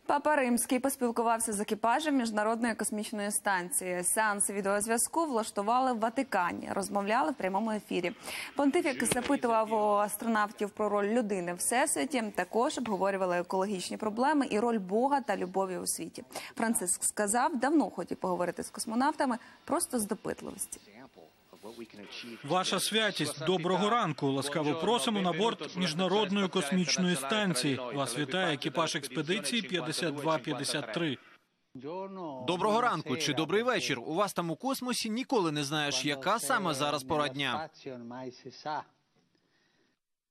Папа Римський поспілкувався з екіпажем Міжнародної космічної станції. Сеанс відеозв'язку влаштували в Ватикані. Розмовляли в прямому ефірі. Понтифік запитував у астронавтів про роль людини в всесвіті. Також обговорювали екологічні проблеми і роль Бога та любові у світі. Франциск сказав, давно хотів поговорити з космонавтами, просто з допитливості. Ваша святість, доброго ранку. Ласкаво просимо на борт Міжнародної космічної станції. Вас вітає екіпаж експедиції 5253. Доброго ранку чи добрий вечір. У вас там у космосі ніколи не знаєш, яка саме зараз пора дня.